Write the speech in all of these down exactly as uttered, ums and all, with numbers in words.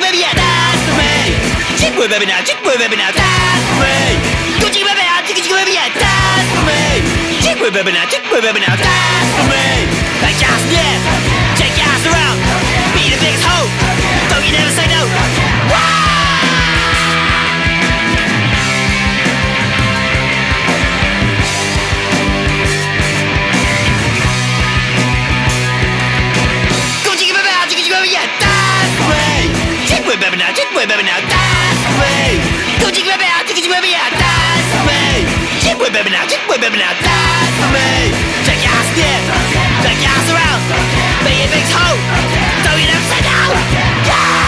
baby, yeah, dance for me. Chick boy baby now, chick boy baby now, dance for me. Go chick baby, yeah, chick chick baby, yeah, dance for me. Chick boy baby now, chick boy baby now, dance for me. Like ass, yeah, shake your ass around, be the biggest hoe. Don't you never say no. Wah! Yeah, dance for me. Chick boy baby now, chick boy baby now, dance for me. Go chick baby now, chick chick baby, yeah, dance for me. Chick boy baby now, chick boy baby now, dance for me. Shake your ass, yeah, shake your ass around, be a big hoe. Don't you never say no. Yeah!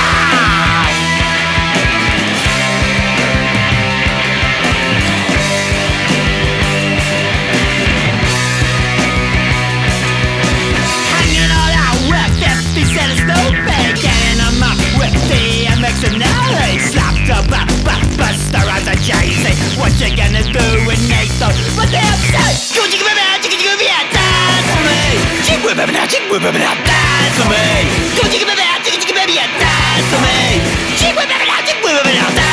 Slapped up, up, up, buster as a Jay-Z. What you gonna do when they start? But they upset. Go chick baby now, chick chick baby, yeah, dance for me. Chick boy baby now, chick boy baby now, dance for me. Go chick baby now, chick chick baby, yeah, dance for me. Chick boy baby now, chick boy baby now, dance.